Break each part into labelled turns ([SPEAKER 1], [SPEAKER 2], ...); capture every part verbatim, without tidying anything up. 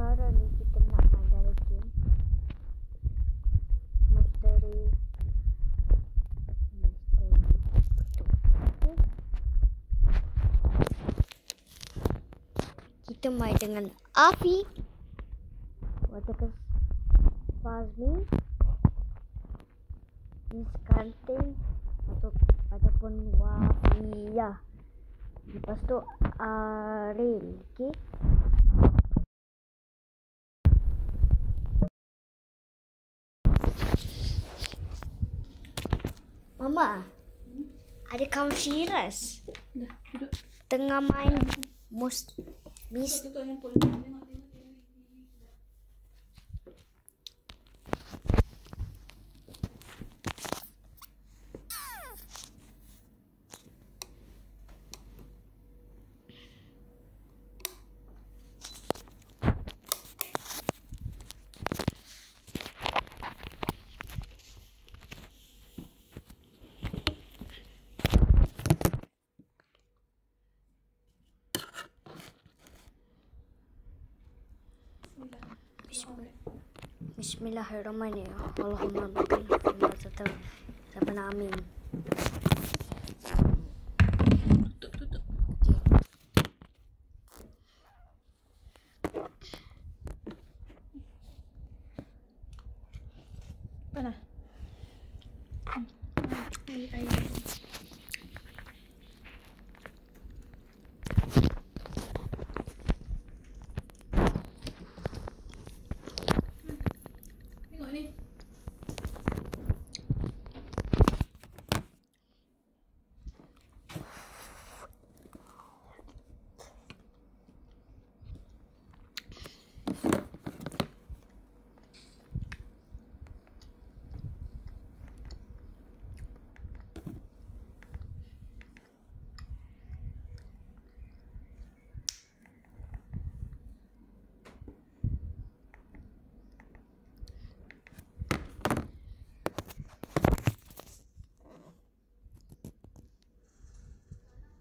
[SPEAKER 1] sekarang ni kita nak main dalam game misteri misteri okay. Kita main dengan Afi, Watakas Fazmi, Miss Kantin atau ataupun Wafiyah. Lepas tu Aril, okey. Mama, hmm? Ada kawan Syiraz. Dah, duduk. Tengah main mus mis. Bismillahirrahmanirrahim. Allahumma barik lana fi ma amin. Tutup, tutup. Mana? Air, air.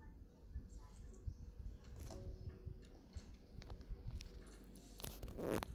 [SPEAKER 2] Mm-hmm.